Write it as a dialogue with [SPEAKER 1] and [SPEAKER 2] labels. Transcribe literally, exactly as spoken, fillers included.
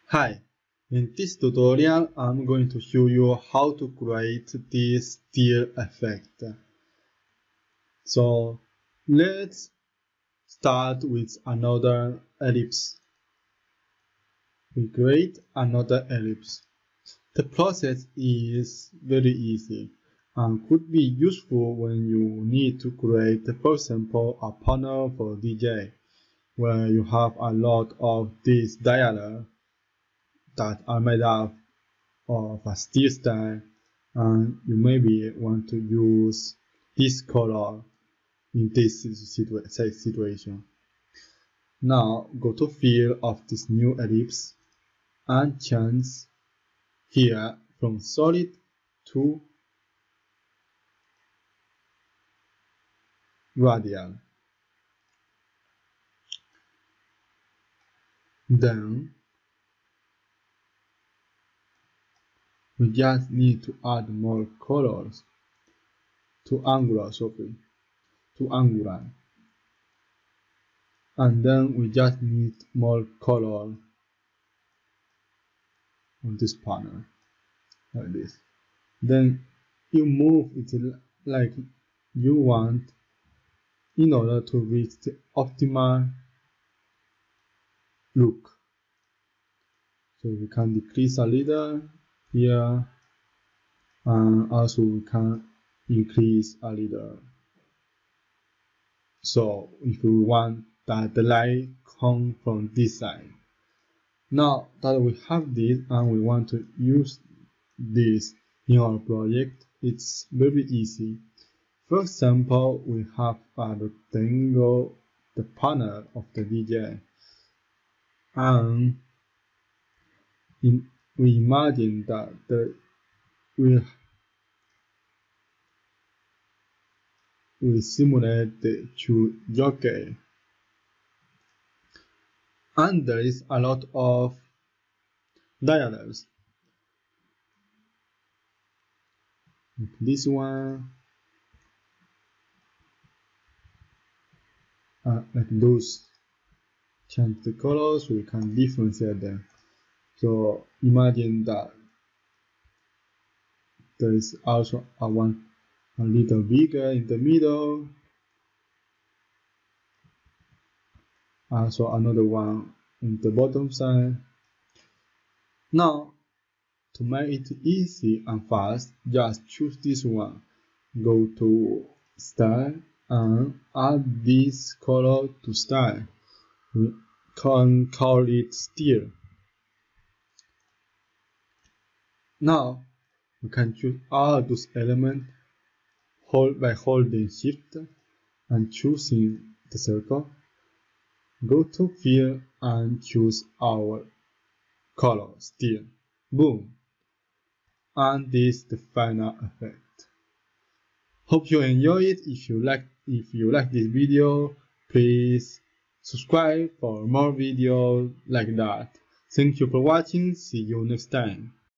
[SPEAKER 1] Hi, in this tutorial I'm going to show you how to create this stir effect. So let's start with another ellipse. We create another ellipse. The process is very easy and could be useful when you need to create, for example, a panel for D J where you have a lot of these dialogue that are made up of a stir style, and you maybe want to use this color in this situa situation. Now go to fill of this new ellipse and change here from solid to radial. Then we just need to add more colors to angular, sorry, to angular. And then we just need more color on this panel, like this. Then you move it like you want in order to reach the optimal look. So we can decrease a little here, and also we can increase a little. So if we want that the light comes from this side. Now that we have this and we want to use this in our project, it's very easy. For example, we have a rectangle, the panel of the D J, and in, we imagine that the, we, we simulate the two jockey, and there is a lot of diagrams. This one, uh, like those, change the colors, we can differentiate them. So imagine that there is also a one a little bigger in the middle, also another one in the bottom side. Now, to make it easy and fast, just choose this one. Go to Style and add this color to Style. We can call it Stir. Now, we can choose all those elements hold by holding Shift and choosing the circle. Go to Fill and choose our color, Stir. Boom! And this is the final effect. Hope you enjoy it. If you like, if you like this video, please subscribe for more videos like that. Thank you for watching. See you next time.